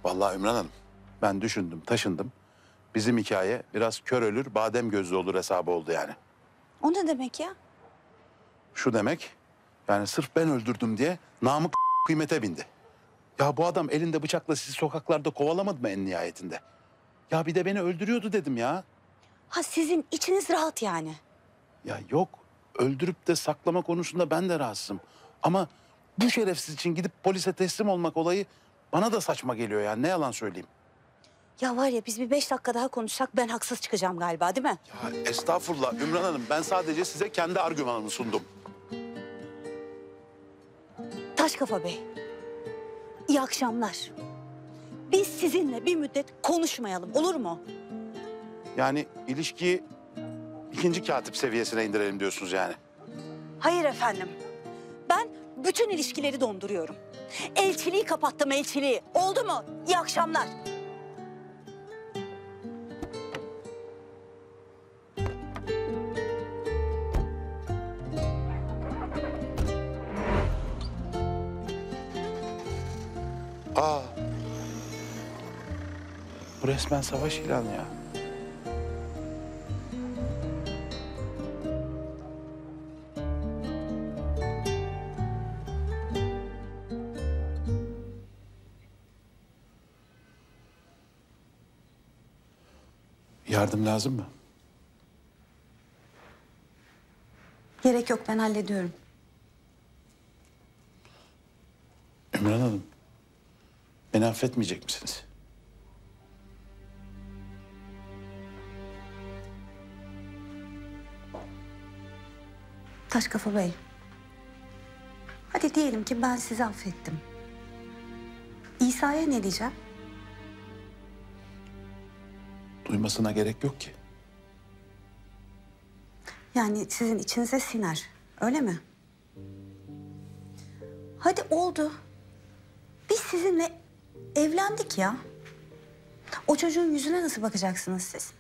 Vallahi Ümran Hanım, ben düşündüm, taşındım. Bizim hikaye biraz kör ölür, badem gözlü olur hesabı oldu yani. O ne demek ya? Şu demek, yani sırf ben öldürdüm diye Namık kıymete bindi. Ya bu adam elinde bıçakla sizi sokaklarda kovalamadı mı en nihayetinde? Ya bir de beni öldürüyordu dedim ya. Ha sizin içiniz rahat yani. Ya yok, öldürüp de saklama konusunda ben de rahatsızım. Ama bu şerefsiz için gidip polise teslim olmak olayı bana da saçma geliyor yani, ne yalan söyleyeyim. Ya var ya biz bir 5 dakika daha konuşsak ben haksız çıkacağım galiba değil mi? Ya estağfurullah Ümran Hanım, ben sadece size kendi argümanımı sundum. Taşkafa Bey, iyi akşamlar. Biz sizinle bir müddet konuşmayalım olur mu? Yani ilişkiyi ikinci katip seviyesine indirelim diyorsunuz yani. Hayır efendim. Ben bütün ilişkileri donduruyorum. Elçiliği kapattım, elçiliği. Oldu mu? İyi akşamlar. Aa, bu resmen savaş ilanı ya. Yardım lazım mı? Gerek yok, ben hallediyorum. Ümran Hanım, beni affetmeyecek misiniz? Taşkafa Bey. Hadi diyelim ki ben sizi affettim. İsa'ya ne diyeceğim? Duymasına gerek yok ki. Yani sizin içinize siner, öyle mi? Hadi oldu. Biz sizinle evlendik ya. O çocuğun yüzüne nasıl bakacaksınız siz?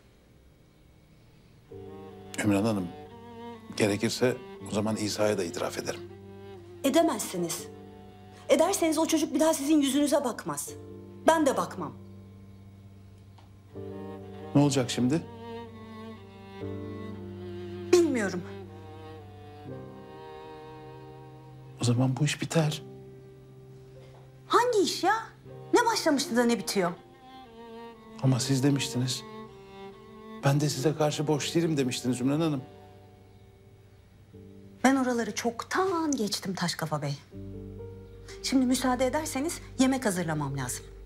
Ümran Hanım, gerekirse o zaman İsa'ya da itiraf ederim. Edemezsiniz. Ederseniz o çocuk bir daha sizin yüzünüze bakmaz. Ben de bakmam. Ne olacak şimdi? Bilmiyorum. O zaman bu iş biter. Hangi iş ya? Ne başlamıştı da ne bitiyor? Ama siz demiştiniz. Ben de size karşı boş değilim demiştiniz Ümran Hanım. Ben oraları çoktan geçtim Taşkafa Bey. Şimdi müsaade ederseniz yemek hazırlamam lazım.